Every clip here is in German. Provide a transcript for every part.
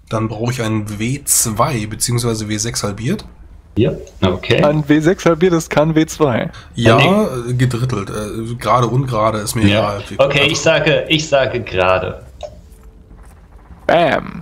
Dann brauche ich einen W2 bzw. W6 halbiert. Ja, okay. Ein W6 halbiert ist kein W2. Ja, gedrittelt. Gerade, ungerade ist mir egal. Okay, ich sage gerade. Bam.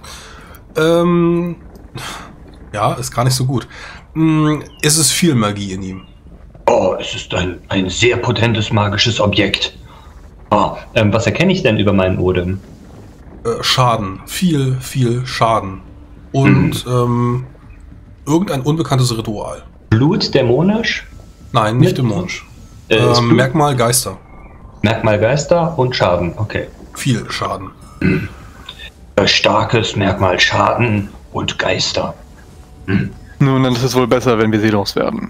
Ja, ist gar nicht so gut. Es ist viel Magie in ihm. Oh, es ist ein sehr potentes magisches Objekt. Oh, was erkenne ich denn über meinen Odem? Schaden. Viel Schaden. Und irgendein unbekanntes Ritual. Blut dämonisch? Nein, nicht dämonisch. Merkmal Geister. Merkmal Geister und Schaden, okay. Viel Schaden. Starkes Merkmal Schaden und Geister. Nun, dann ist es wohl besser, wenn wir sie loswerden.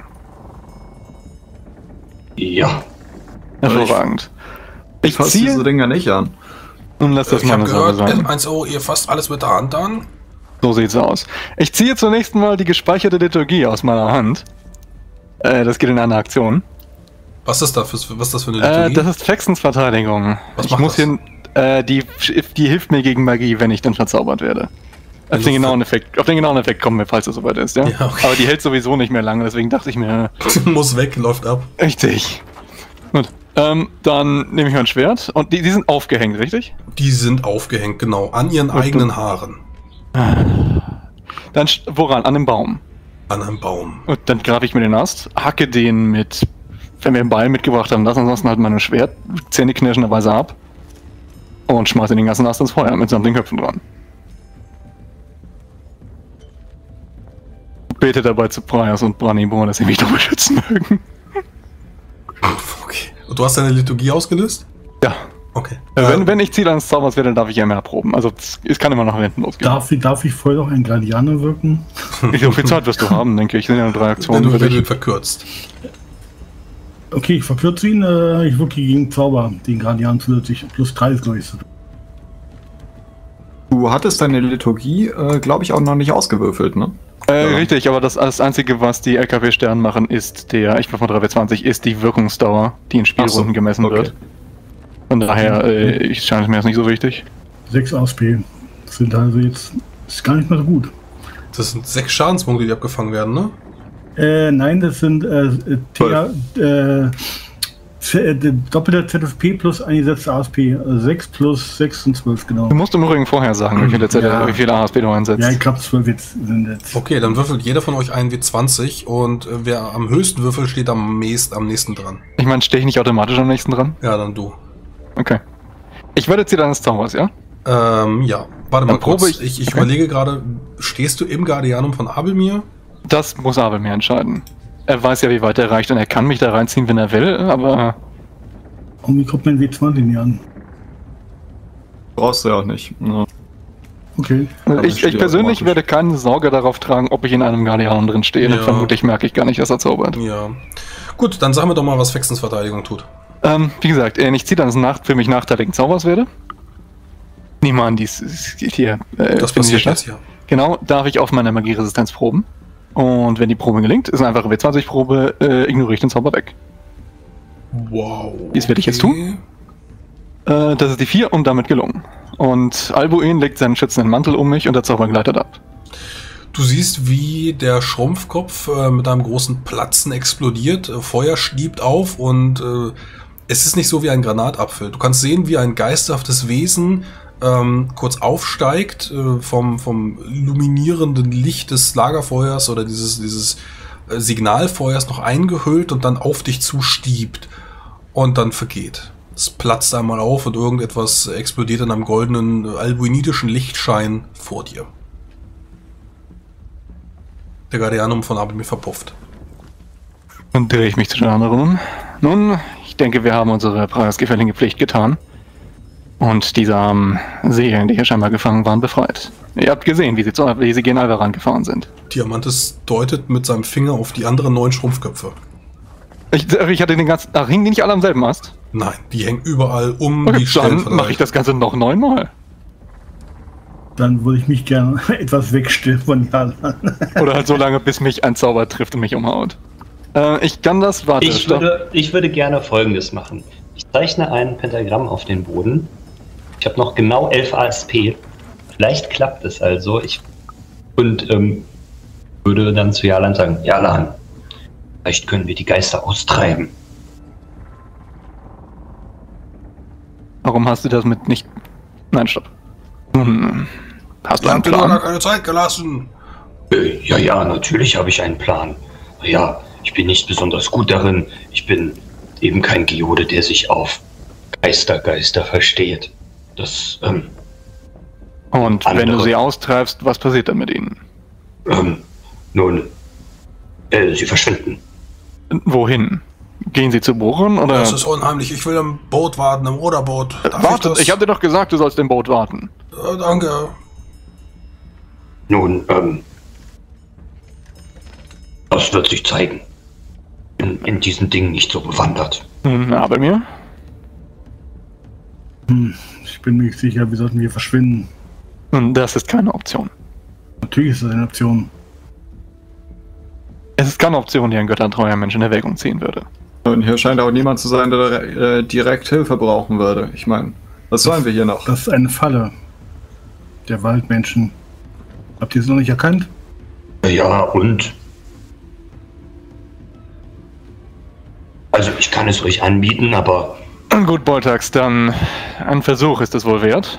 Ja. Hervorragend. Ich fasse ziehe diese Dinger nicht an. und lass das Ich habe meine Sache gehört, sein. N1O, ihr fasst alles mit der Hand an. So sieht's aus. Ich ziehe zunächst mal die gespeicherte Liturgie aus meiner Hand. Das geht in einer Aktion. Was ist das für eine Liturgie? Das ist Fexens Verteidigung. Was Ich macht muss das? hier, die hilft mir gegen Magie, wenn ich dann verzaubert werde. Auf den genauen Effekt kommen wir, falls es soweit ist, ja? Ja, okay. Aber die hält sowieso nicht mehr lange, deswegen dachte ich mir, Muss weg, läuft ab. richtig. Gut. Dann nehme ich mein Schwert und die sind aufgehängt, richtig? Die sind aufgehängt, genau, an ihren eigenen Haaren. Dann woran? An dem Baum. An einem Baum. Und dann greife ich mir den Ast, hacke den mit, wenn wir einen Ball mitgebracht haben, das ansonsten halt meine Schwert, zähneknirschenderweise ab und schmeiße den ganzen Ast ins Feuer mitsamt den Köpfen dran. Bete dabei zu Prias und Branimor, dass sie mich doch beschützen mögen. Okay. Und du hast deine Liturgie ausgelöst? Ja. Okay. Wenn ich Ziel eines Zaubers werde, dann darf ich ja mehr erproben. Also es kann immer nach hinten losgehen. Darf ich vorher noch ein Gladianer wirken? Wie viel Zeit wirst du haben, denke ich? Sind ja nur 3 wenn Aktionen du für dich. den verkürzt. Okay, ich verkürze ihn. Ich wirke gegen Zauber, den Gladianer zusätzlich. Plus 3 ist, glaube ich. Du hattest deine Liturgie, glaube ich, auch noch nicht ausgewürfelt, ne? Richtig, aber das Einzige, was die LKW-Sterne machen, ist ich war von 3W20, ist die Wirkungsdauer, die in Spielrunden gemessen wird. Von daher scheint mir das nicht so wichtig. 6 ASP. Das sind also jetzt. Ist gar nicht mehr so gut. Das sind 6 Schadenspunkte, die abgefangen werden, ne? Nein, das sind doppelter ZFP plus eingesetzte ASP. Also 6 plus 6 sind 12, genau. Du musst im Übrigen vorher sagen, wie viel ASP du einsetzt. Ja, ich glaube 12 sind jetzt. Okay, dann würfelt jeder von euch einen W20 und wer am höchsten würfelt, steht am nächsten dran. Ich meine, stehe ich nicht automatisch am nächsten dran? Ja, dann du. Okay. Ich werde Ziel eines Zaubers, ja? Ja. Warte mal Dann probe kurz. Ich überlege gerade, stehst du im Guardianum von Abelmir? Das muss Abel mir entscheiden. Er weiß ja, wie weit er reicht und er kann mich da reinziehen, wenn er will, aber... Und wie kommt mein W20 nicht an? Brauchst du ja auch nicht. Ja. Okay. Ich persönlich werde keine Sorge darauf tragen, ob ich in einem Guardianum drin stehe. Ja. Und vermutlich merke ich gar nicht, dass er zaubert. Ja. Gut, dann sagen wir doch mal, was Fexens Verteidigung tut. Wie gesagt, ich ziehe dann für mich nachteiligen Zaubers werde. Nehmen wir an, hier. Das passiert jetzt, ja. Genau, darf ich auf meine Magieresistenz proben. Und wenn die Probe gelingt, ist eine einfache W20-Probe, ignoriere ich den Zauber weg. Wow. Dies werde ich jetzt tun. Das ist die 4 und damit gelungen. Und Albuin legt seinen schützenden Mantel um mich und der Zauber gleitet ab. Du siehst, wie der Schrumpfkopf mit einem großen Platzen explodiert, Feuer stiebt auf und es ist nicht so wie ein Granatapfel. Du kannst sehen, wie ein geisterhaftes Wesen kurz aufsteigt vom luminierenden Licht des Lagerfeuers oder dieses Signalfeuers noch eingehüllt und dann auf dich zustiebt und dann vergeht. Es platzt einmal auf und irgendetwas explodiert in einem goldenen albuinidischen Lichtschein vor dir. Der Guardianum von Abelmir verpufft. Dann drehe ich mich zu den anderen. Nun, ich denke, wir haben unsere preisgefällige Pflicht getan. Und diese armen Seelen, die hier scheinbar gefangen waren, befreit. Ihr habt gesehen, wie sie gen Alvaran gefahren sind. Diamantes deutet mit seinem Finger auf die anderen 9 Schrumpfköpfe. Ich hatte den ganzen... Ach, hingen die nicht alle am selben Ast? Nein, die hängen überall um Okay, die Stellen. dann mache ich das Ganze noch 9-mal. Dann würde ich mich gerne etwas wegstellen von Jalan. Oder halt so lange, bis mich ein Zauber trifft und mich umhaut. Ich kann das... Warte, Ich würde gerne Folgendes machen. Ich zeichne ein Pentagramm auf den Boden. Ich habe noch genau 11 ASP. Vielleicht klappt es also. Würde dann zu Jalan sagen, Jalan, vielleicht können wir die Geister austreiben. Warum hast du das mit nicht... Nein, stopp. Hast du Ihr einen habt dir doch Plan? gar keine Zeit gelassen. Ja, natürlich habe ich einen Plan. Ja, ich bin nicht besonders gut darin. Ich bin eben kein Geode, der sich auf Geister versteht. Das, Und wenn du andere- sie austreibst, was passiert dann mit ihnen? Sie verschwinden. Wohin? Gehen sie zu Bohren oder... Das ist unheimlich. Ich will im Boot warten, im Ruderboot. Darf Warte, das? ich habe dir doch gesagt, du sollst im Boot warten. Danke. Das wird sich zeigen. In diesen Dingen nicht so bewandert. Na, bei mir? Ich bin mir nicht sicher, wir sollten hier verschwinden. Das ist keine Option. Natürlich ist das eine Option. Es ist keine Option, die ein göttertreuer Mensch in Erwägung ziehen würde. Und hier scheint auch niemand zu sein, der direkt Hilfe brauchen würde. Ich meine, was sollen wir hier noch? Das ist eine Falle der Waldmenschen. Habt ihr es noch nicht erkannt? Ja, und? Also ich kann es euch anbieten, aber... Gut, Boltax, dann ein Versuch ist es wohl wert.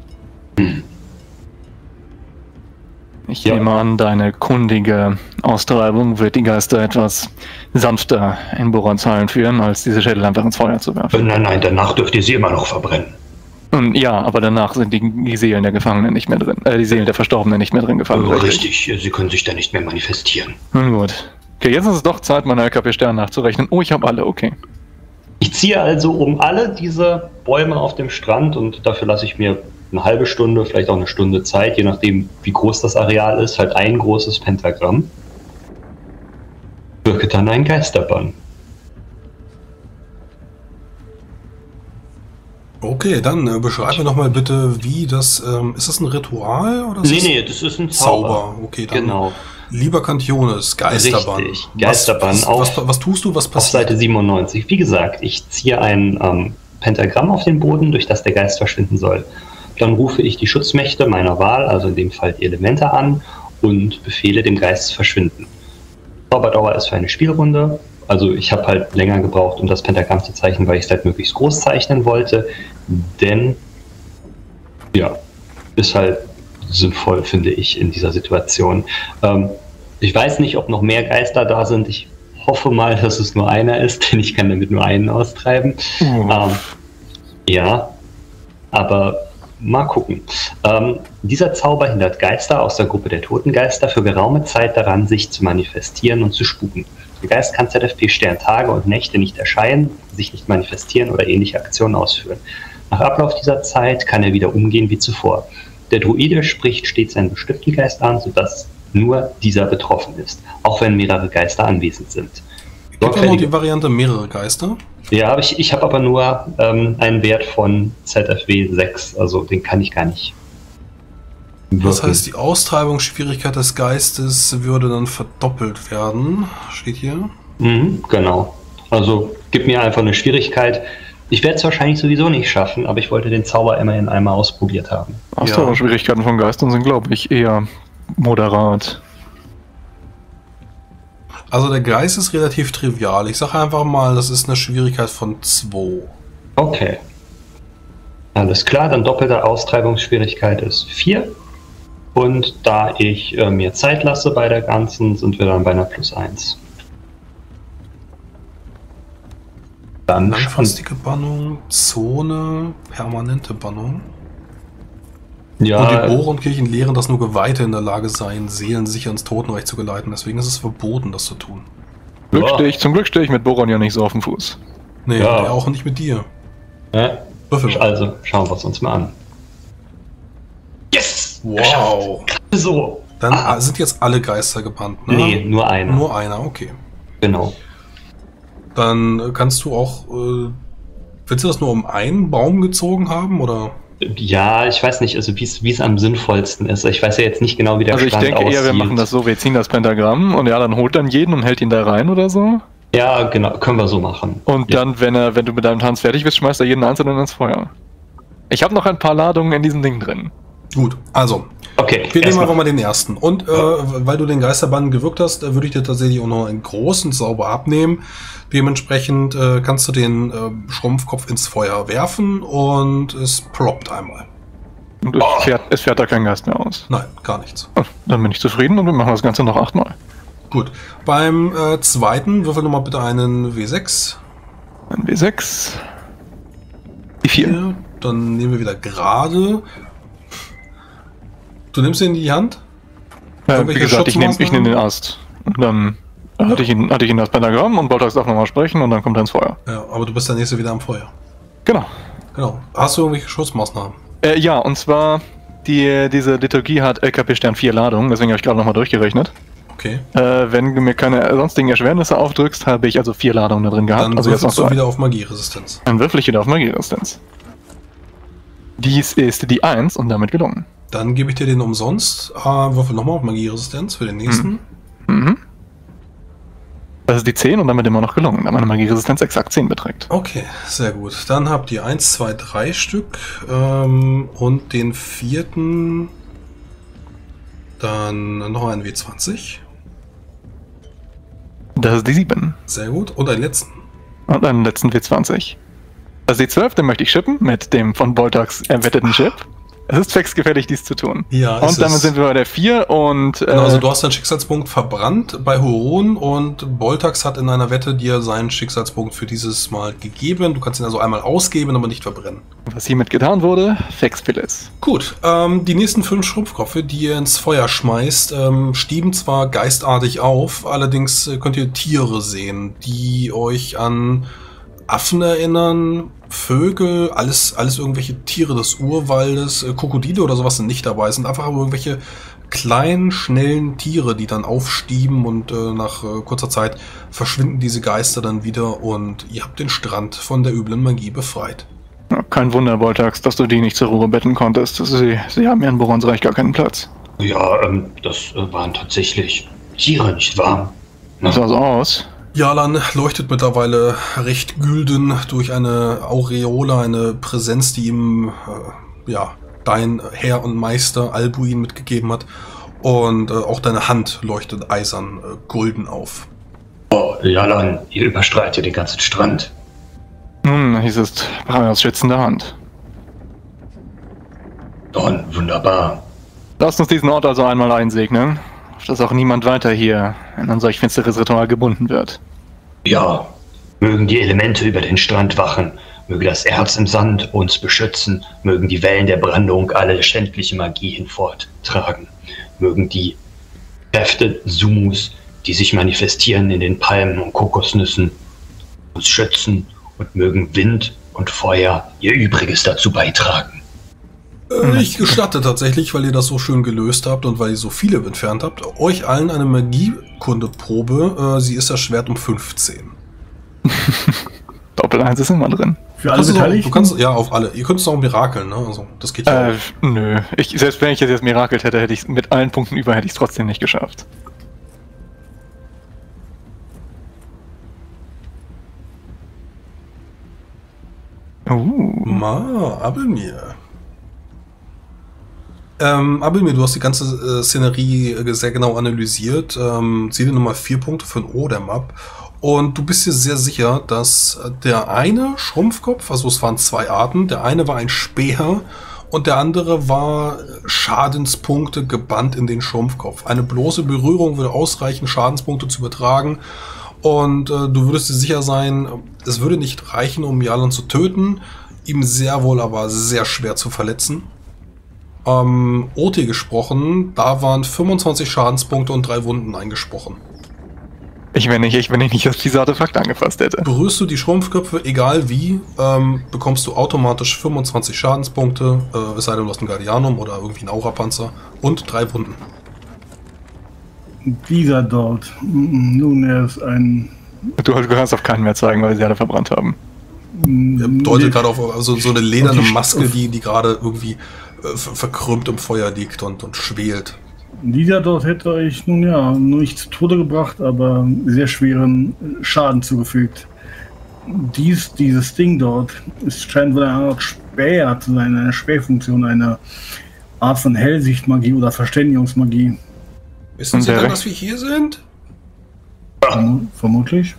Ich Ja. nehme an, deine kundige Austreibung wird die Geister etwas sanfter in Borons Hallen führen, als diese Schädel einfach ins Feuer zu werfen. Nein, danach dürft ihr sie immer noch verbrennen. Ja, aber danach sind die Seelen der Gefangenen nicht mehr drin, die Seelen der Verstorbenen nicht mehr drin gefallen. Richtig, sie können sich da nicht mehr manifestieren. Nun gut. Okay, jetzt ist es doch Zeit, meine LKP-Sterne nachzurechnen. Oh, ich habe alle, okay. Ich ziehe also um alle diese Bäume auf dem Strand und dafür lasse ich mir eine halbe Stunde, vielleicht auch eine Stunde Zeit, je nachdem wie groß das Areal ist, halt ein großes Pentagramm. Wirke dann einen Geisterbann. Okay, dann beschreib mir doch mal bitte, wie das... ist das ein Ritual? Oder ist Nee, das ist ein Zauber. Okay, dann Genau. lieber Cantiones, Geisterbann. Richtig, Geisterbann. Was tust du, was Auf passiert? Seite 97. Wie gesagt, ich ziehe ein Pentagramm auf den Boden, durch das der Geist verschwinden soll. Dann rufe ich die Schutzmächte meiner Wahl, also in dem Fall die Elemente, an und befehle dem Geist zu verschwinden. Zauberdauer ist für eine Spielrunde. Also ich habe halt länger gebraucht, um das Pentagramm zu zeichnen, weil ich es halt möglichst groß zeichnen wollte. Denn, ja, ist halt sinnvoll, finde ich, in dieser Situation. Ich weiß nicht, ob noch mehr Geister da sind. Ich hoffe mal, dass es nur einer ist, denn ich kann damit nur einen austreiben. Ja, aber mal gucken. Dieser Zauber hindert Geister aus der Gruppe der Totengeister für geraume Zeit daran, sich zu manifestieren und zu spuken. Der Geist kann ZFP-Stern Tage und Nächte nicht erscheinen, sich nicht manifestieren oder ähnliche Aktionen ausführen. Nach Ablauf dieser Zeit kann er wieder umgehen wie zuvor. Der Druide spricht stets einen bestimmten Geist an, sodass nur dieser betroffen ist, auch wenn mehrere Geister anwesend sind. Gibt ja noch die Variante mehrere Geister? Ja, aber ich habe aber nur einen Wert von ZFW 6, also den kann ich gar nicht. Das heißt, die Austreibungsschwierigkeit des Geistes würde dann verdoppelt werden. Steht hier. Genau. Also gib mir einfach eine Schwierigkeit. Ich werde es wahrscheinlich sowieso nicht schaffen, aber ich wollte den Zauber immerhin einmal ausprobiert haben. Austauschschwierigkeiten von Geistern sind, glaube ich, eher moderat. Also der Geist ist relativ trivial. Ich sage einfach mal, das ist eine Schwierigkeit von 2. Okay. Alles klar, dann doppelte Austreibungsschwierigkeit ist 4. Und da ich mir Zeit lasse bei der ganzen, sind wir dann bei einer +1. Dann Langfristige Bannung, Zone, permanente Bannung. ja, Und die Borenkirchen lehren, dass nur Geweihte in der Lage seien, Seelen sicher ins Totenreich zu geleiten. Deswegen ist es verboten, das zu tun. Zum Glück stehe ich mit Boron ja nicht so auf dem Fuß. Nee, Ja. auch nicht mit dir. also schauen wir es uns mal an. Yes! Wow. So. Dann sind jetzt alle Geister gebannt, ne? Nee, nur einer. Nur einer, okay. Genau. Dann kannst du auch... willst du das nur um einen Baum gezogen haben, oder? Ja, ich weiß nicht, also wie es am sinnvollsten ist. Ich weiß ja jetzt nicht genau, wie der Also ich Stand denke eher, wir aussieht. machen das so, wir ziehen das Pentagramm und ja, dann holt dann jeden und hält ihn da rein oder so. Ja, genau, können wir so machen. Und Ja. dann, wenn du mit deinem Tanz fertig bist, schmeißt er jeden Einzelnen ins Feuer. Ich habe noch ein paar Ladungen in diesem Ding drin. Gut, also, Okay, wir nehmen erstmal. einfach mal den ersten. Und weil du den Geisterbann gewirkt hast, würde ich dir tatsächlich auch noch einen großen Zauber abnehmen. Dementsprechend kannst du den Schrumpfkopf ins Feuer werfen und es ploppt einmal. Und es fährt da kein Geist mehr aus. Nein, gar nichts. Oh, dann bin ich zufrieden und wir machen das Ganze noch 8-mal. Gut, beim zweiten würfel nochmal bitte einen W6. Ein W6. Die 4. Hier, dann nehmen wir wieder gerade. Du nimmst ihn in die Hand? Wie Irgendwelche gesagt, ich nehm Schutzmaßnahmen? den Ast. Und dann hatte ich ihn das Pentagramm und Boltax darf nochmal sprechen und dann kommt er ins Feuer. Ja, aber du bist der nächste wieder am Feuer. Genau. Genau. Hast du irgendwelche Schutzmaßnahmen? Ja, und zwar, diese Liturgie hat LKP Stern 4 Ladungen, deswegen habe ich gerade nochmal durchgerechnet. Okay. Wenn du mir keine sonstigen Erschwernisse aufdrückst, habe ich also 4 Ladungen da drin gehabt. Dann Also jetzt noch würfelst du 2. wieder auf Magieresistenz. Dann würfel ich wieder auf Magieresistenz. Dies ist die 1 und damit gelungen. Dann gebe ich dir den umsonst. Würfel nochmal auf Magieresistenz für den nächsten. Mhm. Das ist die 10 und damit immer noch gelungen, da meine Magieresistenz exakt 10 beträgt. Okay, sehr gut. Dann habt ihr 1, 2, 3 Stück. Und den vierten. Dann noch ein W20. Das ist die 7. Sehr gut. Und einen letzten. Und einen letzten W20. Das ist die 12, den möchte ich shippen mit dem von Boltax erwetteten Chip. Es ist fexgefällig, dies zu tun. Ja, es und damit ist- sind wir bei der 4 und... Genau, also du hast deinen Schicksalspunkt verbrannt bei Huron und Boltax hat in einer Wette dir seinen Schicksalspunkt für dieses Mal gegeben. Du kannst ihn also einmal ausgeben, aber nicht verbrennen. was hiermit getan wurde, Fexfilis. Gut, die nächsten 5 Schrumpfköpfe, die ihr ins Feuer schmeißt, stieben zwar geistartig auf, allerdings könnt ihr Tiere sehen, die euch an Affen erinnern, Vögel, alles irgendwelche Tiere des Urwaldes, Krokodile oder sowas sind nicht dabei, es sind einfach irgendwelche kleinen, schnellen Tiere, die dann aufstieben und nach kurzer Zeit verschwinden diese Geister dann wieder und ihr habt den Strand von der üblen Magie befreit. Ja, kein Wunder, Boltax, dass du die nicht zur Ruhe betten konntest. Sie haben ja in Borons Reich gar keinen Platz. Ja, das waren tatsächlich Tiere, nicht wahr? Das sah so aus. Jalan leuchtet mittlerweile recht gülden durch eine Aureole, eine Präsenz, die ihm dein Herr und Meister Albuin mitgegeben hat. Und auch deine Hand leuchtet eisern golden auf. Oh, Jalan, ihr überstreitet den ganzen Strand. Nun, hieß es Braios schützende Hand. Don, wunderbar. Lasst uns diesen Ort also einmal einsegnen, auf dass auch niemand weiter hier in ein solch finsteres Ritual gebunden wird. Ja, mögen die Elemente über den Strand wachen, möge das Erz im Sand uns beschützen, mögen die Wellen der Brandung alle schändliche Magie hinforttragen, mögen die Kräfte Sumus, die sich manifestieren in den Palmen und Kokosnüssen, uns schützen und mögen Wind und Feuer ihr Übriges dazu beitragen. Ich gestatte tatsächlich, weil ihr das so schön gelöst habt und weil ihr so viele entfernt habt, euch allen eine Magiekundeprobe. Sie ist erschwert um 15. Doppel 1 ist immer drin. Für alle Kannst du Beteiligten? kannst, ja, auf alle. Ihr könnt es auch mirakeln, ne? Also, das geht ja. Nö. Selbst wenn ich jetzt mirakelt hätte, hätte ich mit allen Punkten über, hätte ich es trotzdem nicht geschafft. Abelmir. Abelmir, du hast die ganze Szenerie sehr genau analysiert. Zieh dir nochmal 4 Punkte für ein Odem ab. Und du bist dir sehr sicher, dass der eine Schrumpfkopf, also es waren 2 Arten, der eine war ein Speer und der andere war Schadenspunkte gebannt in den Schrumpfkopf. Eine bloße Berührung würde ausreichen, Schadenspunkte zu übertragen. Und du würdest dir sicher sein, es würde nicht reichen, um Jalan zu töten, ihm sehr wohl aber sehr schwer zu verletzen. OT gesprochen, da waren 25 Schadenspunkte und 3 Wunden eingesprochen. Wenn ich nicht das fiese Artefakt angefasst hätte. Berührst du die Schrumpfköpfe, egal wie, bekommst du automatisch 25 Schadenspunkte, es sei denn, du hast ein Guardianum oder irgendwie einen Aurapanzer und 3 Wunden. Dieser dort. Nun, er ist ein... Du kannst auf keinen mehr zeigen, weil sie alle verbrannt haben. Er deutet gerade auf so eine lederne auf die- Maske, die gerade irgendwie verkrümmt im Feuer liegt und schwelt. Dieser dort hätte euch nun ja nicht zu Tode gebracht, aber sehr schweren Schaden zugefügt. Dieses Ding dort scheint wohl eine Art Späher zu sein, eine Spähfunktion, eine Art von Hellsichtmagie oder Verständigungsmagie. Wissen Sie denn, dass wir hier sind? Vermutlich.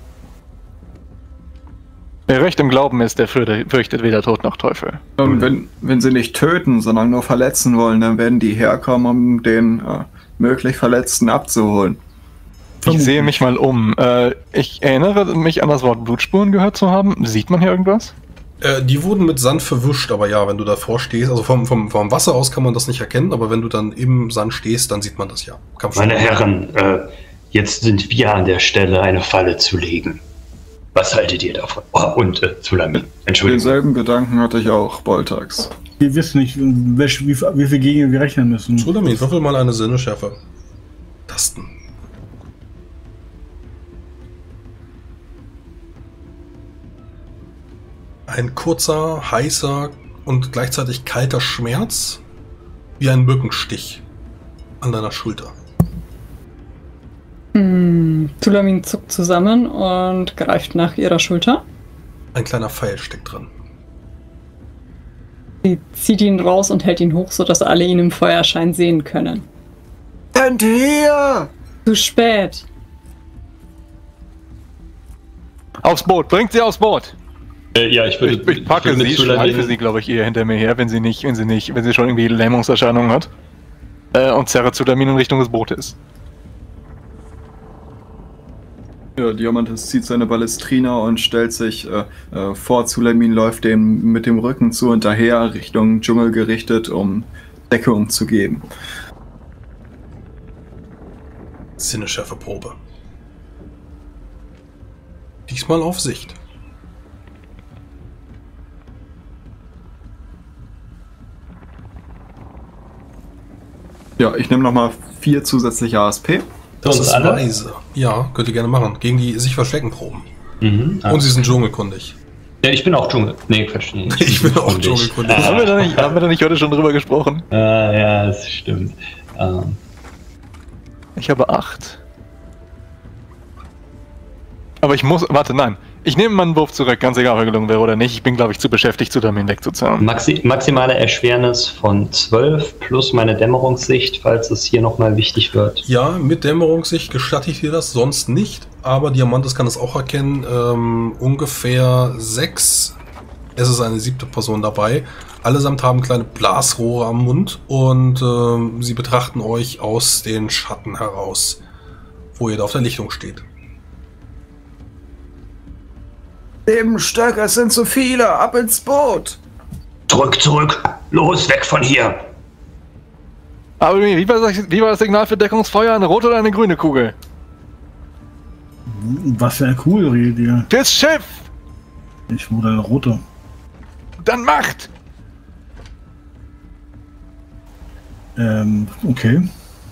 Wer recht im Glauben ist, der fürchtet weder Tod noch Teufel. Wenn sie nicht töten, sondern nur verletzen wollen, dann werden die herkommen, um den möglich Verletzten abzuholen. Ich sehe mich mal um. Ich erinnere mich an das Wort Blutspuren gehört zu haben. Sieht man hier irgendwas? Die wurden mit Sand verwischt, aber ja, wenn du davor stehst, also vom Wasser aus kann man das nicht erkennen, aber wenn du dann im Sand stehst, dann sieht man das ja. Meine Herren, jetzt sind wir an der Stelle, eine Falle zu legen. Was haltet ihr davon? Oh, und Zulamin, Entschuldigung. Denselben Gedanken hatte ich auch, Boltax. Wir wissen nicht, wie viel Gegner wir rechnen müssen. Zulamin, würfel mal eine Sinneschärfe. Tasten. Ein kurzer, heißer und gleichzeitig kalter Schmerz, wie ein Mückenstich an deiner Schulter. Zulamin zuckt zusammen und greift nach ihrer Schulter. Ein kleiner Pfeil steckt drin. Sie zieht ihn raus und hält ihn hoch, sodass alle ihn im Feuerschein sehen können. Hinterher! Zu spät. Aufs Boot, bringt sie aufs Boot! Ja, ich packe sie, schleife sie, glaube ich, eher hinter mir her, wenn sie schon irgendwie Lähmungserscheinungen hat. Und zerre Zulamin in Richtung des Bootes. Ja, Diamantis zieht seine Ballestrina und stellt sich vor Zulamin, läuft dem mit dem Rücken zu hinterher, Richtung Dschungel gerichtet, um Deckung zu geben. Sinneschärfe Probe. Diesmal auf Sicht. Ja, ich nehme nochmal 4 zusätzliche ASP. Das ist weise. Ja, könnt ihr gerne machen. Gegen die sich verstecken Proben. Und sie sind dschungelkundig. Ja, ich bin auch Dschungel. Nee, Quatsch. Nee, ich bin auch dschungelkundig. Haben wir da nicht heute schon drüber gesprochen? Ja, das stimmt. Ich habe 8. Aber ich muss... Warte, nein. Ich nehme meinen Wurf zurück, ganz egal, ob er gelungen wäre oder nicht. Ich bin, glaube ich, zu beschäftigt, Zulamin wegzuzahlen. Maximale Erschwernis von 12 plus meine Dämmerungssicht, falls es hier nochmal wichtig wird. Ja, mit Dämmerungssicht gestatte ich dir das, sonst nicht. Aber Diamantis kann es auch erkennen. Ungefähr 6. Es ist eine 7. Person dabei. Allesamt haben kleine Blasrohre am Mund und sie betrachten euch aus den Schatten heraus, wo ihr da auf der Lichtung steht. Eben Stöcke, es sind zu viele, ab ins Boot! Zurück, los, weg von hier! Aber wie war das Signal für Deckungsfeuer? Eine rote oder eine grüne Kugel? Was für eine Kugel redet ihr? Das Schiff! Ich wurde eine rote. Dann macht! Okay.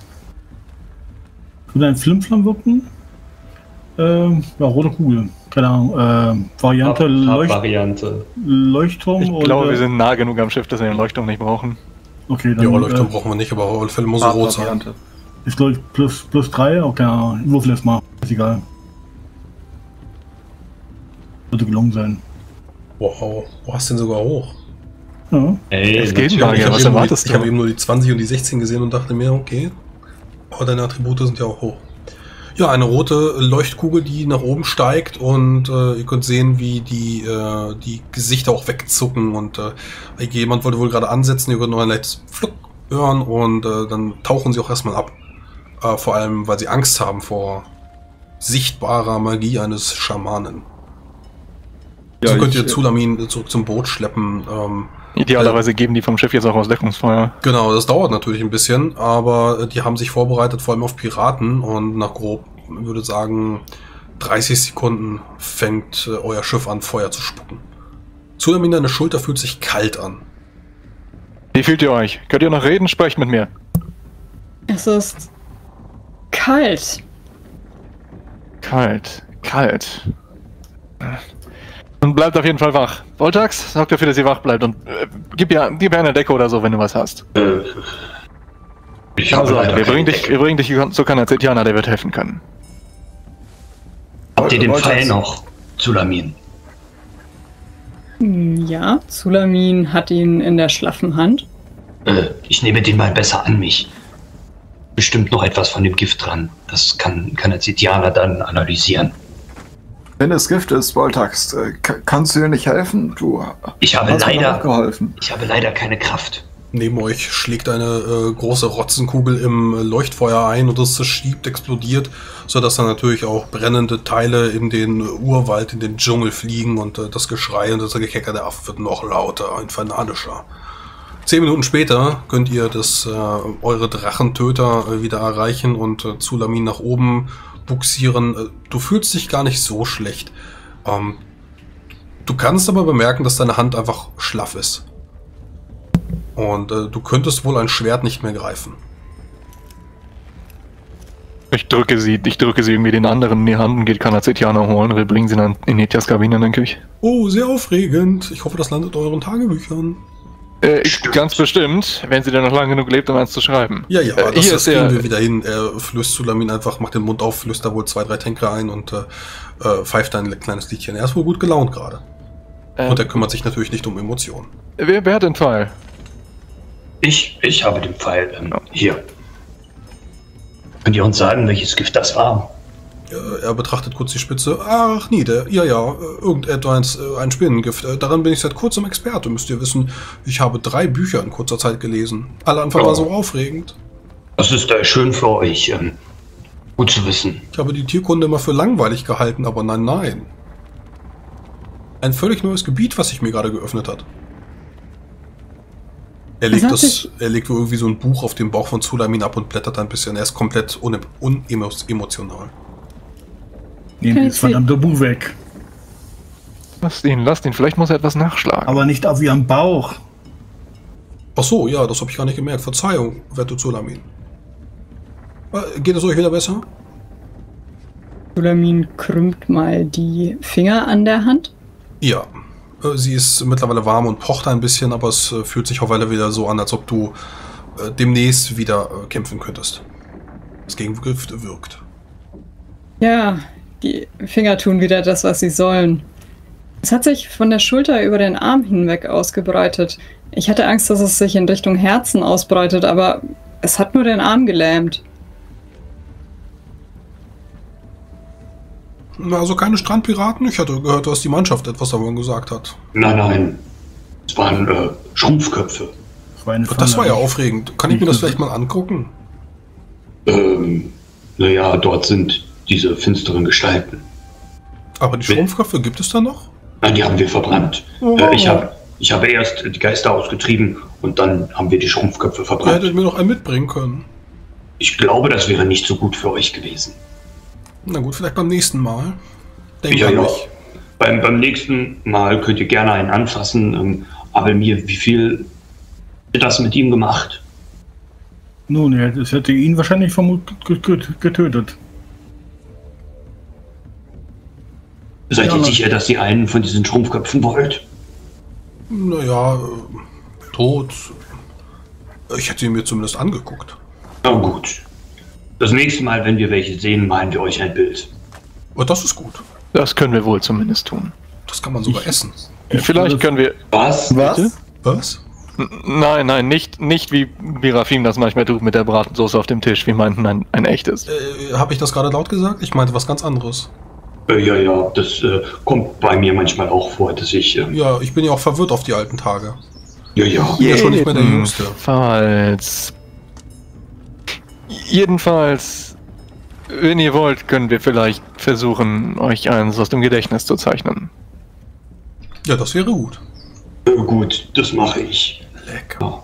Würde ein Flimflam wirken? Ja, rote Kugel. Keine Ahnung. Variante Leuchtturm. Ich glaube, wir sind nah genug am Schiff, dass wir eine Leuchtturm nicht brauchen. Okay, dann. Ja, Leuchtturm brauchen wir nicht, aber auf alle Fälle muss er rot sein. Ist, glaube ich, plus 3. Okay, ich würfel jetzt mal. Ist egal. Würde gelungen sein. Wow, wo hast du denn sogar hoch? Ja. Ey, es geht mal, was erwartest du? Ich habe eben nur die 20 und die 16 gesehen und dachte mir, okay. Aber deine Attribute sind ja auch hoch. Ja, eine rote Leuchtkugel, die nach oben steigt und ihr könnt sehen, wie die Gesichter auch wegzucken und jemand wollte wohl gerade ansetzen, ihr könnt noch ein leichtes Fluck hören und dann tauchen sie auch erstmal ab. Vor allem, weil sie Angst haben vor sichtbarer Magie eines Schamanen. Ja, so könnt ihr Zulamin zurück zum Boot schleppen. Idealerweise geben die vom Schiff jetzt auch aus Deckungsfeuer. Genau, das dauert natürlich ein bisschen, aber die haben sich vorbereitet, vor allem auf Piraten und nach grob, ich würde sagen, 30 Sekunden fängt euer Schiff an, Feuer zu spucken. Zulamin, deine Schulter fühlt sich kalt an. Wie fühlt ihr euch? Könnt ihr noch reden? Sprecht mit mir. Es ist kalt. Kalt. Und bleibt auf jeden Fall wach. Boltax, sorg dafür, dass ihr wach bleibt und gib ihr eine Decke oder so, wenn du was hast. Also, wir bringen dich zu Kanazetiana, der wird helfen können. Habt ihr den Pfeil noch, Zulamin? Ja, Zulamin hat ihn in der schlaffen Hand. Ich nehme den mal besser an mich. Bestimmt noch etwas von dem Gift dran. Das kann der Zitianer dann analysieren. Wenn es Gift ist, Voltax, kannst du dir nicht helfen? Ich habe hast mir auch geholfen. Ich habe leider keine Kraft. Neben euch schlägt eine große Rotzenkugel im Leuchtfeuer ein und es zerschiebt, explodiert, sodass dann natürlich auch brennende Teile in den Urwald, in den Dschungel fliegen und das Geschrei und das Gekecker der Affen wird noch lauter, infernalischer. 10 Minuten später könnt ihr eure Drachentöter wieder erreichen und Zulamin nach oben buxieren. Du fühlst dich gar nicht so schlecht. Du kannst aber bemerken, dass deine Hand einfach schlaff ist. Und du könntest wohl ein Schwert nicht mehr greifen. Ich drücke sie irgendwie den anderen in die Hand und geht Kanazetianer holen. Wir bringen sie dann in Netias Kabine, denke ich. Oh, sehr aufregend. Ich hoffe, das landet in euren Tagebüchern. Ganz bestimmt, wenn sie dann noch lange genug lebt, um eins zu schreiben. Ja, das kriegen wir wieder hin. Er flößt Zulamin einfach, macht den Mund auf, flößt da wohl 2, 3 Tänker ein und pfeift ein kleines Liedchen. Er ist wohl gut gelaunt gerade. Und er kümmert sich natürlich nicht um Emotionen. Wer hat den Pfeil? Ich habe den Pfeil hier. Könnt ihr uns sagen, welches Gift das war? Er betrachtet kurz die Spitze. Ach, nee, irgendetwas, ein Spinnengift. Daran bin ich seit kurzem Experte, müsst ihr wissen. Ich habe 3 Bücher in kurzer Zeit gelesen. Alle Anfang war so aufregend. Das ist schön für euch. Gut zu wissen. Ich habe die Tierkunde immer für langweilig gehalten, aber nein. Ein völlig neues Gebiet, was sich mir gerade geöffnet hat. Er legt wohl irgendwie so ein Buch auf den Bauch von Zulamin ab und blättert ein bisschen. Er ist komplett unemotional. Nehmen das verdammte Buch weg. Lasst ihn. Vielleicht muss er etwas nachschlagen. Aber nicht auf ihrem Bauch. Ach so, ja, das habe ich gar nicht gemerkt. Verzeihung, werte Zulamin. Geht es euch wieder besser? Zulamin krümmt mal die Finger an der Hand. Ja. Sie ist mittlerweile warm und pocht ein bisschen, aber es fühlt sich auf Weile wieder so an, als ob du demnächst wieder kämpfen könntest. Das Gegengift wirkt. Ja, die Finger tun wieder das, was sie sollen. Es hat sich von der Schulter über den Arm hinweg ausgebreitet. Ich hatte Angst, dass es sich in Richtung Herzen ausbreitet, aber es hat nur den Arm gelähmt. Also keine Strandpiraten? Ich hatte gehört, dass die Mannschaft etwas davon gesagt hat. Nein. Es waren Schrumpfköpfe. Das war ja aufregend. Kann ich mir das vielleicht mal angucken? Naja, dort sind diese finsteren Gestalten. Aber die Schrumpfköpfe gibt es da noch? Nein, die haben wir verbrannt. Oh. Ich habe erst die Geister ausgetrieben und dann haben wir die Schrumpfköpfe verbrannt. Ihr hättet mir noch einen mitbringen können. Ich glaube, das wäre nicht so gut für euch gewesen. Na gut, vielleicht beim nächsten Mal. Ja. Beim nächsten Mal könnt ihr gerne einen anfassen. Aber wie viel hat das mit ihm gemacht? Nun, es hätte ihn wahrscheinlich vermutlich getötet. Seid ihr sicher, dass ihr einen von diesen Schrumpfköpfen wollt? Naja, tot. Ich hätte ihn mir zumindest angeguckt. Na gut. Das nächste Mal, wenn wir welche sehen, malen wir euch ein Bild. Oh, das ist gut. Das können wir wohl zumindest tun. Das kann man sogar essen. Vielleicht können wir... Was? Was? Nein, nicht wie Rafim das manchmal tut mit der Bratensoße auf dem Tisch. Wir meinten ein echtes. Habe ich das gerade laut gesagt? Ich meinte was ganz anderes. Ja, das kommt bei mir manchmal auch vor, dass ich... Ja, ich bin ja auch verwirrt auf die alten Tage. Ja. Ich bin ja schon nicht mehr der Jüngste. Jedenfalls, wenn ihr wollt, können wir vielleicht versuchen, euch eins aus dem Gedächtnis zu zeichnen. Ja, das wäre gut. Gut, das mache ich. Lecker.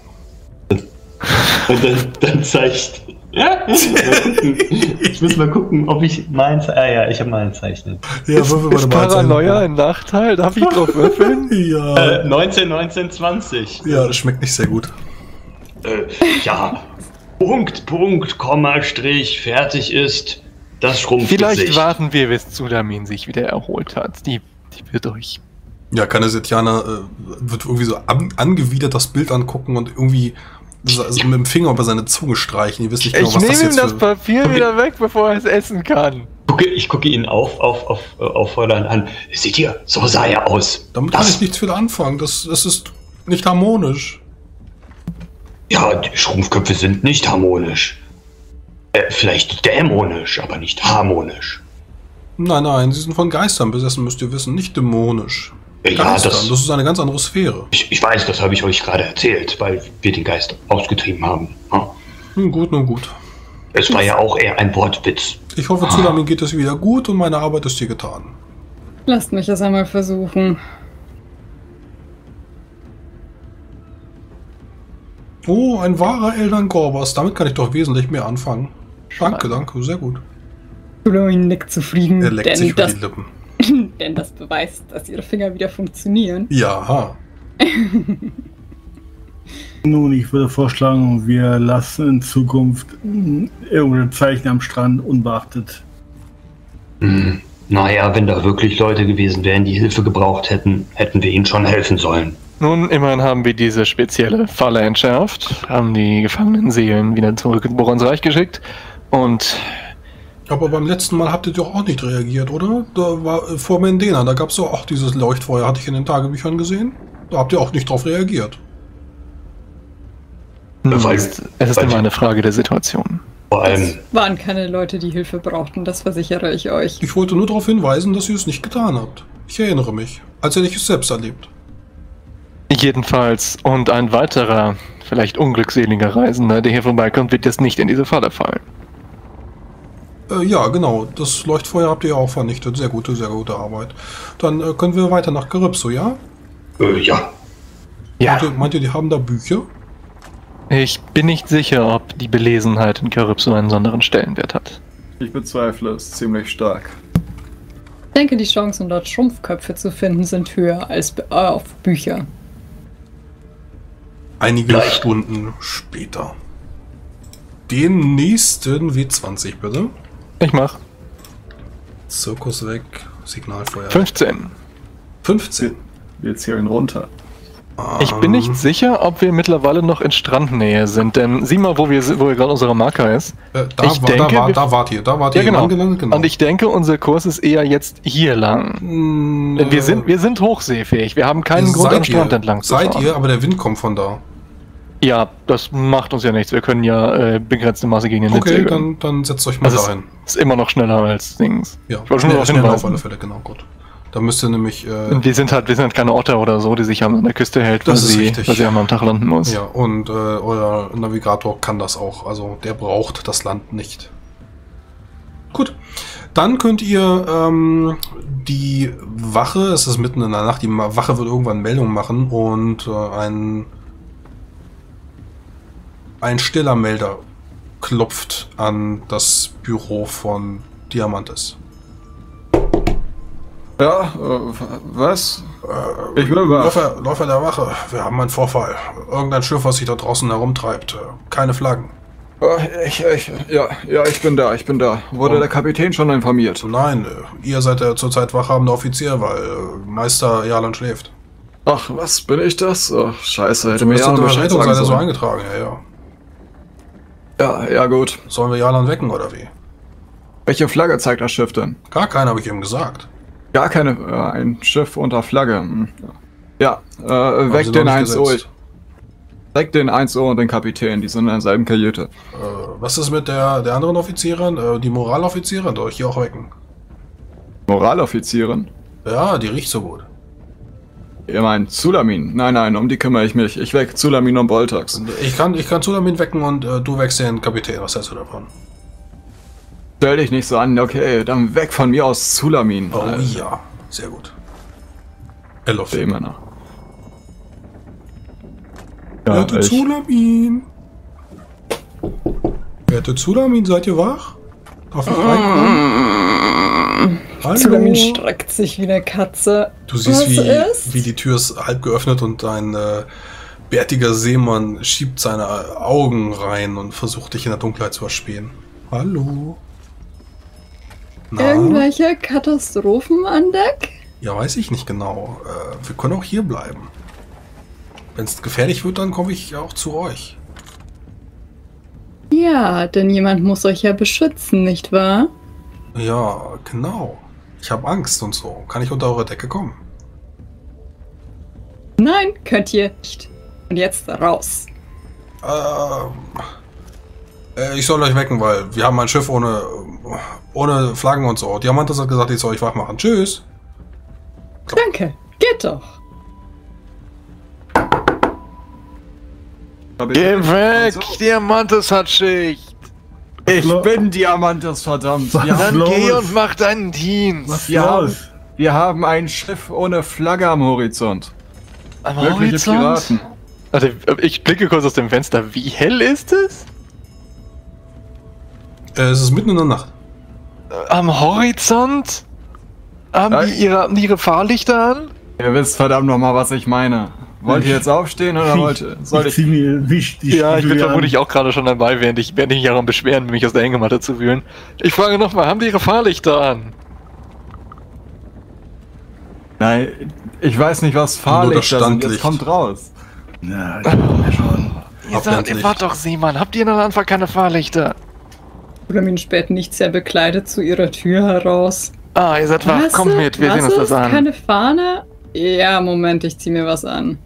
Und dann zeigt... Ja, ich muss mal gucken, ob ich meins... ja, ich habe mal zeichnet. Ja, ist Paranoia ein Nachteil? Darf ich drauf würfeln? Ja. 19, 20. Ja, das schmeckt nicht sehr gut. Ja. Punkt, Komma, Strich, fertig ist das Schrumpfgesicht. Vielleicht warten wir, bis Zulamin sich wieder erholt hat. Die wird euch... Ja, Kanazetianer wird irgendwie so angewidert das Bild angucken und irgendwie so mit dem Finger über seine Zunge streichen. Ihr wisst nicht genau, was das jetzt Ich nehme ihm das Papier wieder weg, bevor er es essen kann. Ich gucke ihn auffordern an. Seht ihr, so sah er aus. Damit kann ich nichts wieder anfangen. Das ist nicht harmonisch. Ja, die Schrumpfköpfe sind nicht harmonisch. Vielleicht dämonisch, aber nicht harmonisch. Nein, nein, sie sind von Geistern besessen, müsst ihr wissen, nicht dämonisch. Ja, Geistern, das ist eine ganz andere Sphäre. ich weiß, das habe ich euch gerade erzählt, weil wir den Geist ausgetrieben haben. Ja. Nun gut. Es war ja auch eher ein Wortwitz. Ich hoffe, Tsunami geht es wieder gut und meine Arbeit ist hier getan. Lasst mich das einmal versuchen. Oh, ein wahrer Eldan Gorbas. Damit kann ich doch wesentlich mehr anfangen. Danke, sehr gut. Tsunami nickt zufrieden, Er leckt sich über die Lippen. denn das beweist, dass ihre Finger wieder funktionieren. Ja. Nun, ich würde vorschlagen, wir lassen in Zukunft irgendeine Zeichen am Strand unbeachtet. Naja, wenn da wirklich Leute gewesen wären, die Hilfe gebraucht hätten, hätten wir ihnen schon helfen sollen. Nun, immerhin haben wir diese spezielle Falle entschärft, haben die gefangenen Seelen wieder zurück in Borons Reich geschickt und... Aber beim letzten Mal habt ihr doch auch nicht reagiert, oder? Da war vor Mendena, da gab es doch auch dieses Leuchtfeuer, hatte ich in den Tagebüchern gesehen. Da habt ihr auch nicht drauf reagiert. Es ist immer eine Frage der Situation. Vor allem, Es waren keine Leute, die Hilfe brauchten, das versichere ich euch. Ich wollte nur darauf hinweisen, dass ihr es nicht getan habt. Ich erinnere mich, als hätte ich es selbst erlebt. Jedenfalls, und ein weiterer, vielleicht unglückseliger Reisender, der hier vorbeikommt, wird jetzt nicht in diese Falle fallen. Ja, genau. Das Leuchtfeuer habt ihr ja auch vernichtet. Sehr gute Arbeit. Dann können wir weiter nach Carypso, ja? ja. Ja, Meint ihr, die haben da Bücher? ich bin nicht sicher, ob die Belesenheit in Carypso einen besonderen Stellenwert hat. Ich bezweifle es ziemlich stark. Ich denke, die Chancen, dort Schrumpfköpfe zu finden, sind höher als auf Bücher. Einige Vielleicht. Stunden später. Den nächsten W20, bitte. Ich mach Zirkus weg, Signalfeuer. 15. 15. Wir zählen runter. Ich bin nicht sicher, ob wir mittlerweile noch in Strandnähe sind, denn sieh mal, wo gerade unsere Marker ist. Da wart ihr. Ja, genau. Angelangt, genau. Und ich denke, unser Kurs ist eher jetzt hier lang. Denn wir sind hochseefähig. Wir haben keinen Grund, am Strand entlang zu fahren. Seid ihr, aber der Wind kommt von da. Ja, das macht uns ja nichts. Wir können ja begrenzte Maße gegen den Wind Okay, segeln. dann setzt euch mal Das dahin. ist immer noch schneller als Dings. Ja, Ich wollte schon darauf schneller auf hinweisen. alle Fälle, genau, gut. Da müsst ihr nämlich... Und wir sind halt keine Otter oder so, die sich an der Küste hält, weil Das ist sie richtig. einmal am Tag landen muss. ja, und euer Navigator kann das auch. Also der braucht das Land nicht. Gut. Dann könnt ihr die Wache, es ist mitten in der Nacht, die Wache wird irgendwann Meldung machen und ein stiller Melder klopft an das Büro von Diamantes. Ja, was? Ich will was. Läufer der Wache, wir haben einen Vorfall. Irgendein Schiff, was sich da draußen herumtreibt. Keine Flaggen. Ich bin da. Wurde der Kapitän schon informiert? Nein, ihr seid der zurzeit wachhabende Offizier, weil Meister Jalan schläft. Ach, was, bin ich das? Oh, scheiße, hätte mir Das ja in der Bescheid Rettung sagen seid ihr so sollen. eingetragen, ja. Ja, gut. Sollen wir Jalan wecken, oder wie? Welche Flagge zeigt das Schiff denn? Gar keine, habe ich ihm gesagt. Gar keine, ein Schiff unter Flagge. Hm. Ja, Haben weg sie den noch nicht 1 Uhr. gesetzt. Weg den 1 Uhr und den Kapitän, die sind in derselben Kajüte. Was ist mit der anderen Offizierin? Die Moraloffizierin, soll ich die auch wecken? Moraloffizierin? Ja, die riecht so gut. Ihr meint Zulamin? Nein, um die kümmere ich mich. Ich weck Zulamin und Boltax. Ich kann Zulamin wecken und du wächst den Kapitän. Was hältst du davon? Stell dich nicht so an, okay, dann weg von mir aus Zulamin. Oh ja, sehr gut. Elof. Immer noch. Werte Zulamin. Werte Zulamin, seid ihr wach? Darf ich reinkommen? Zulamin Hallo? streckt sich wie eine Katze. Du siehst, Was ist? wie die Tür ist halb geöffnet und ein bärtiger Seemann schiebt seine Augen rein und versucht dich in der Dunkelheit zu erspähen. Hallo? Na? Irgendwelche Katastrophen an Deck? Ja, weiß ich nicht genau. Wir können auch hier bleiben. Wenn es gefährlich wird, dann komme ich auch zu euch. Ja, denn jemand muss euch ja beschützen, nicht wahr? Ja, genau. Ich habe Angst und so. Kann ich unter eure Decke kommen? Nein, könnt ihr nicht. Und jetzt raus. Ich soll euch wecken, weil wir haben ein Schiff ohne Flaggen und so. Diamantis hat gesagt, ich soll euch wach machen. Tschüss. Danke, geht doch. Geh weg! Diamantis hat Schicht! Ich bin Diamantis, verdammt. Dann geh und mach deinen Dienst! Wir haben ein Schiff ohne Flagge am Horizont. Am Wirkliche Horizont? Piraten. Also, ich blicke kurz aus dem Fenster. Wie hell ist es? Es ist mitten in der Nacht. Am Horizont? Haben die ihre Fahrlichter an? Ihr wisst verdammt nochmal, was ich meine. Wollt ihr jetzt aufstehen oder soll ich? Ja, ich bin vermutlich auch gerade schon dabei, während ich mich auch am Beschweren, mich aus der Hängematte zu wühlen. Ich frage nochmal, haben die ihre Fahrlichter an? Nein, ich weiß nicht, was Fahrlichter sind. Jetzt kommt raus. Ja, ich bin schon. Ihr wart doch Seemann. Habt ihr am Anfang keine Fahrlichter? Flamin späht nicht sehr bekleidet zu ihrer Tür heraus. Ah, ihr seid wach. Kommt mit, wir sehen uns das an. Keine Fahne? Ja, Moment, ich zieh mir was an.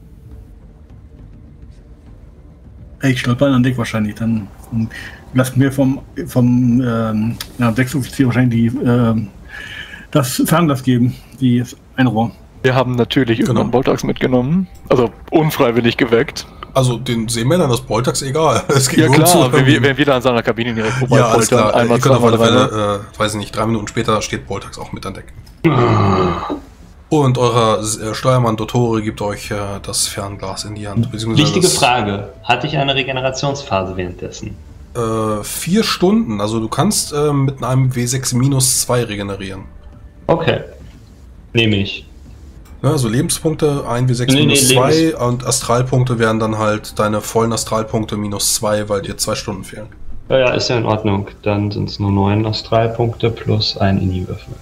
Ich stolper an Deck wahrscheinlich. Dann lasst mir vom Decksoffizier wahrscheinlich das Fernglas geben, das Einrohr. Wir haben natürlich irgendwann Boltax mitgenommen. Also unfreiwillig geweckt. Also den Seemännern das Boltax egal. Es geht Ja nur klar, wenn wir da an seiner Kabine direkt vorbei ja, alles klar. einmal, Ihr könnt auf alle zweimal, Fälle, weiß ich nicht, 3 Minuten später steht Boltax auch mit an Deck. Und euer Steuermann Dottore gibt euch das Fernglas in die Hand. Wichtige Frage. Hatte ich eine Regenerationsphase währenddessen? 4 Stunden. Also du kannst mit einem W6-2 regenerieren. Okay. Nehme ich. Ja, also Lebenspunkte 1 W6-2 und Astralpunkte wären dann halt deine vollen Astralpunkte -2, weil dir 2 Stunden fehlen. Ja, ist ja in Ordnung. Dann sind es nur 9 Astralpunkte plus ein Ini-Würfel.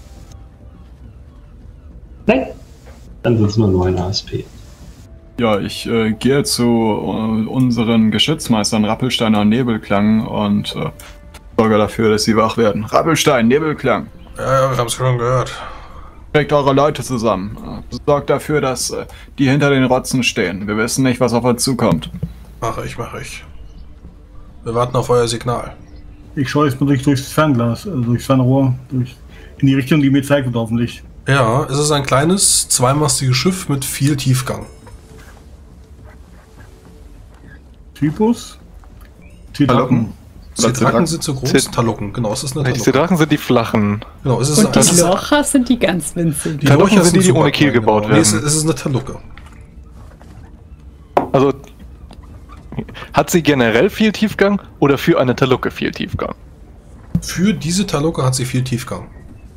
Nein, dann sind es nur 9 ASP. Ja, ich gehe zu unseren Geschützmeistern Rappelsteiner und Nebelklang und sorge dafür, dass sie wach werden. Rappelstein, Nebelklang. Ja, wir haben es schon gehört. Kriegt eure Leute zusammen. Sorgt dafür, dass die hinter den Rotzen stehen. Wir wissen nicht, was auf uns zukommt. Mach ich. Wir warten auf euer Signal. Ich schaue jetzt mal durchs Fernglas, durchs Fernrohr, in die Richtung, die mir zeigt wird hoffentlich. Ja, es ist ein kleines, zweimastiges Schiff mit viel Tiefgang. Typus? Zidraken. Zidraken sind so groß. Talucken, genau, es ist eine Talucke. Zidraken sind die flachen. Genau, es ist Und die Locher sind die ganz winzig. Die Talucken Locher sind die super ohne Kiel klein, gebaut genau. werden. Nee, es ist eine Talucke. Also, hat sie generell viel Tiefgang oder für eine Talucke viel Tiefgang? Für diese Talucke hat sie viel Tiefgang.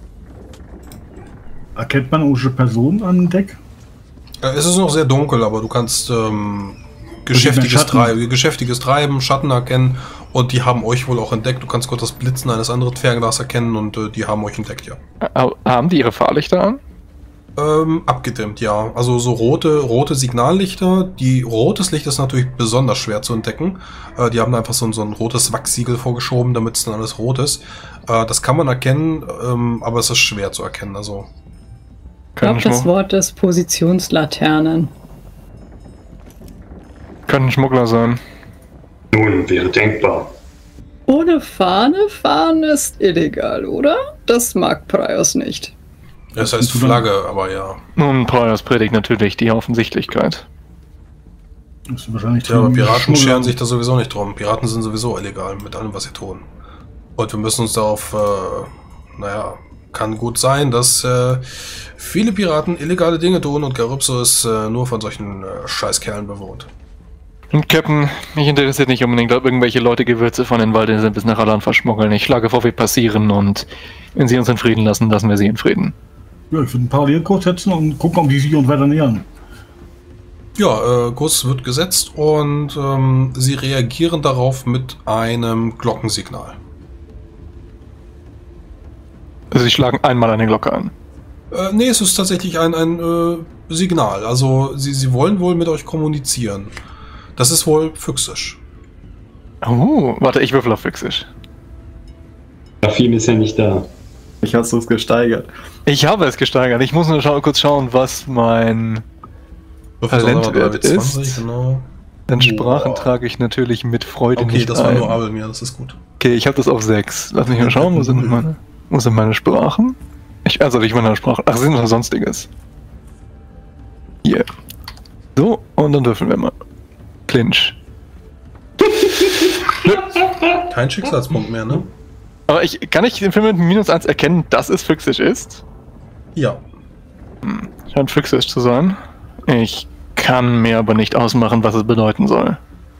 Erkennt man unsere Person an Deck? Es ist noch sehr dunkel, aber du kannst geschäftiges Treiben, Schatten erkennen und die haben euch wohl auch entdeckt. Du kannst kurz das Blitzen eines anderen Fernglas erkennen und die haben euch entdeckt, ja. Haben die ihre Fahrlichter an? Abgedimmt, ja. Also so rote Signallichter. Rotes Licht ist natürlich besonders schwer zu entdecken. Die haben einfach so ein rotes Wachssiegel vorgeschoben, damit es dann alles rot ist. Das kann man erkennen, aber es ist schwer zu erkennen. Also Ich glaube, das Wort ist Positionslaternen. Kann ein Schmuggler sein. Nun, wäre denkbar. Ohne Fahne fahren ist illegal, oder? Das mag Prios nicht. Es heißt Flagge, aber ja. Nun, Prios predigt natürlich die Offensichtlichkeit. Das ist wahrscheinlich ja, aber Piraten scheren sich da sowieso nicht drum. Piraten sind sowieso illegal mit allem, was sie tun. Und wir müssen uns darauf, kann gut sein, dass viele Piraten illegale Dinge tun und Calypso ist nur von solchen Scheißkerlen bewohnt. Und Captain, mich interessiert nicht unbedingt, ob irgendwelche Leute Gewürze von den Waldinseln bis nach Alan verschmuggeln. Ich schlage vor, wir passieren und wenn sie uns in Frieden lassen, lassen wir sie in Frieden. Ja, ich würde einen Parallelkurs setzen und gucken, ob die sich uns weiter nähern. Ja, Kurs wird gesetzt und sie reagieren darauf mit einem Glockensignal. Also sie schlagen einmal eine Glocke an. Nee, es ist tatsächlich ein Signal. Also sie wollen wohl mit euch kommunizieren. Das ist wohl Füchsisch. Oh, warte, ich würfel auf Füchsisch. Rafim ist ja nicht da. Ich hast du es gesteigert. Ich habe es gesteigert. Ich muss nur kurz schauen, was mein Talentwert ist. Genau. Denn Sprachen trage ich natürlich mit Freude Okay, nicht das war ein. nur Abelmir, das ist gut. Okay, ich habe das auf 6. Lass mich mal schauen, wo sind meine Sprachen? Also nicht meine Sprachen. Ach, sind noch Sonstiges. Hier. So, und dann würfeln wir mal. Clinch. Kein Schicksalspunkt mehr, ne? Aber kann ich den Film mit -1 erkennen, dass es phyxisch ist? Ja. Scheint phyxisch zu sein. Ich kann mir aber nicht ausmachen, was es bedeuten soll.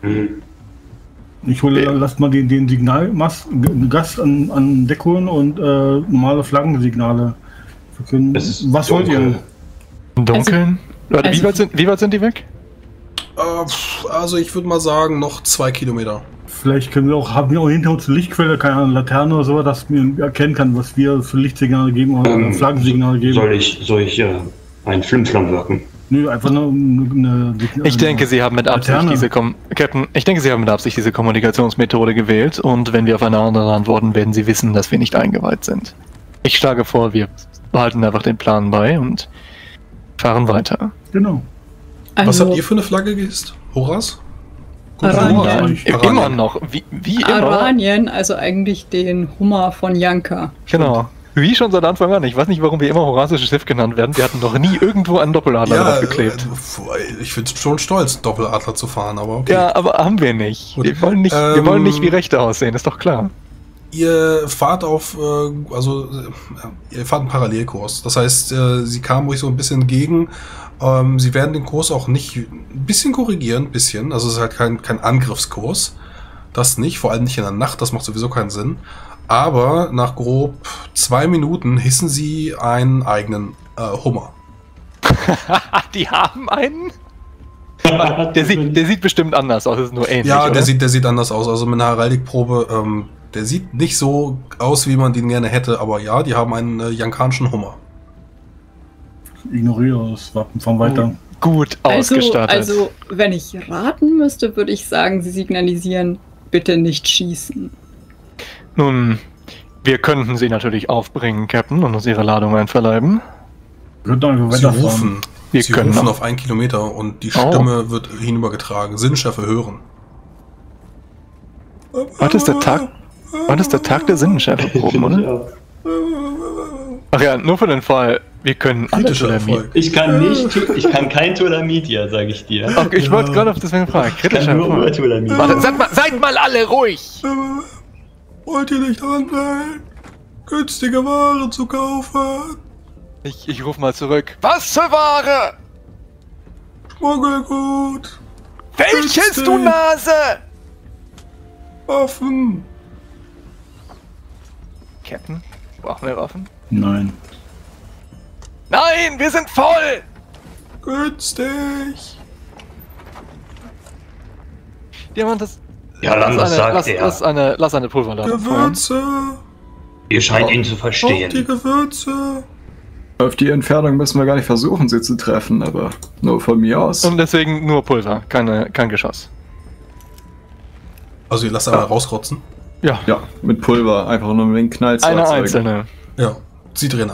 Ich lass mal den Signalgast an Deck holen und normale Flaggensignale verkünden. Was wollt ihr? Im Dunkeln? Warte, wie weit sind die weg? Also ich würde mal sagen, noch 2 Kilometer. Vielleicht haben wir auch hinter uns eine Lichtquelle, keine Ahnung, Laterne oder so, dass man erkennen kann, was wir für Lichtsignale geben oder Flaggensignale geben. Soll ich einen Flimflam wirken? Nö, einfach nur eine Ich denke, Sie haben mit Absicht Captain, ich denke, Sie haben mit Absicht diese Kommunikationsmethode gewählt und wenn wir auf eine andere antworten, werden Sie wissen, dass wir nicht eingeweiht sind. Ich schlage vor, wir behalten einfach den Plan bei und fahren weiter. Genau. Was habt ihr für eine Flagge gehisst? Horas? Aranien. Immer noch. Wie immer. Aranien, also eigentlich den Hummer von Janka. Genau. Wie schon seit Anfang an. Ich weiß nicht, warum wir immer horasisches Schiff genannt werden. Wir hatten noch nie irgendwo einen Doppeladler drauf geklebt. Ich bin schon stolz, Doppeladler zu fahren, aber okay. Ja, aber haben wir nicht. Gut. Wir wollen nicht wie Rechte aussehen, ist doch klar. Ihr fahrt ihr fahrt einen Parallelkurs. Das heißt, sie kamen euch so ein bisschen entgegen. Sie werden den Kurs auch nicht ein bisschen korrigieren, Also es ist halt kein Angriffskurs. Das nicht, vor allem nicht in der Nacht, das macht sowieso keinen Sinn. Aber nach grob 2 Minuten hissen sie einen eigenen Hummer. Die haben einen? Der sieht bestimmt anders aus, ist nur ähnlich. Ja, oder? der sieht anders aus. Also mit einer Heraldikprobe, der sieht nicht so aus, wie man den gerne hätte, aber ja, die haben einen jankanischen Hummer. Ignoriere das Wappen von weiter. Gut ausgestattet. Also, wenn ich raten müsste, würde ich sagen, sie signalisieren, bitte nicht schießen. Nun, wir könnten sie natürlich aufbringen, Captain, und uns ihre Ladung einverleiben. Sie rufen. Sie können rufen auf 1 Kilometer und die Stimme wird hinübergetragen. Sinnschärfe hören. Heute ist der Tag der Sinnenschärfeproben, oder? Ach ja, nur für den Fall, wir können alle Tolamid. Ich kann kein Tolamid hier, sage ich dir. Okay, ich wollte gerade auf deswegen fragen. Kritischer Erfolg. Warte, seid mal alle ruhig! Wollt ihr nicht handeln? Günstige Ware zu kaufen? Ich ruf mal zurück. Was für Ware? Schmuggelgut. Welches, du Nase? Waffen. Captain, brauchen wir Waffen? Nein. Nein, wir sind voll! Günstig. Jemand das. Ja, was sagt er? Lass eine Pulverladung Gewürze. Ihr scheint ihn zu Die verstehen. Gewürze. Auf die Entfernung müssen wir gar nicht versuchen, sie zu treffen, aber nur von mir aus. Und deswegen nur Pulver, kein Geschoss. Also ihr lasst einmal rausrotzen. Ja. Ja, mit Pulver, einfach nur um den Knall zu Eine erzeugen. einzelne. Ja, sie drehen ab.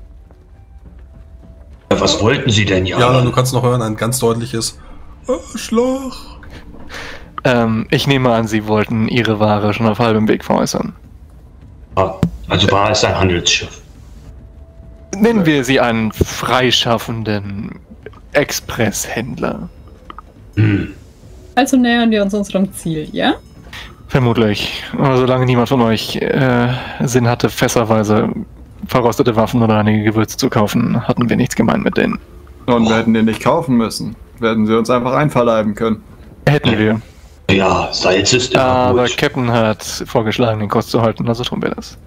Was wollten Sie denn, Ja, du kannst noch hören, ein ganz deutliches Arschloch. Ich nehme an, Sie wollten Ihre Ware schon auf halbem Weg veräußern. Also war es ein Handelsschiff. Nennen wir Sie einen freischaffenden Expresshändler. Also nähern wir uns unserem Ziel, ja? Vermutlich. Aber solange niemand von euch Sinn hatte, fässerweise verrostete Waffen oder einige Gewürze zu kaufen, hatten wir nichts gemeint mit denen. Und wir hätten den nicht kaufen müssen. Wir hätten sie uns einfach einverleiben können. Hätten wir. Ja, Salz ist immer Aber gut. Captain hat vorgeschlagen, den Kurs zu halten, also tun wir das.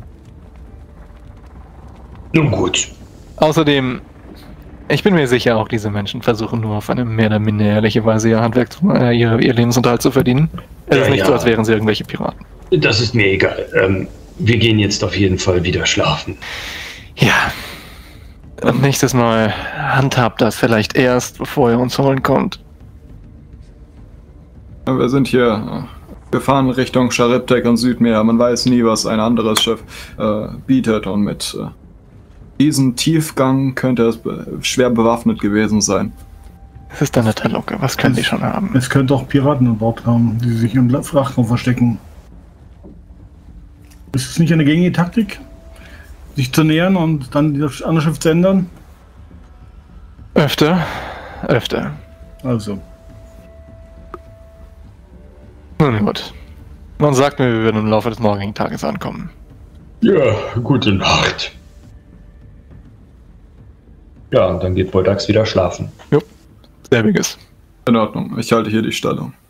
Nun gut. Außerdem, ich bin mir sicher, auch diese Menschen versuchen nur auf eine mehr oder minder ehrliche Weise ihr Handwerk, ihr Lebensunterhalt zu verdienen. Es ist nicht so, als wären sie irgendwelche Piraten. Das ist mir egal. Wir gehen jetzt auf jeden Fall wieder schlafen. Ja. Und nächstes Mal handhabt das vielleicht erst, bevor ihr uns holen kommt. Wir sind hier. Wir fahren Richtung Charybdek und Südmeer. Man weiß nie, was ein anderes Schiff bietet. Und mit diesem Tiefgang könnte es schwer bewaffnet gewesen sein. Es ist eine Talocke. Was können die schon haben? Es könnte auch Piraten an Bord haben, die sich im Frachtraum verstecken. Ist es nicht eine gängige Taktik, sich zu nähern und dann das andere Schiff zu ändern? Öfter. Also. Nun gut. Man sagt mir, wir würden im Laufe des morgigen Tages ankommen. Ja, gute Nacht. Ja, und dann geht Voldax wieder schlafen. Jo, selbiges. In Ordnung, ich halte hier die Stellung.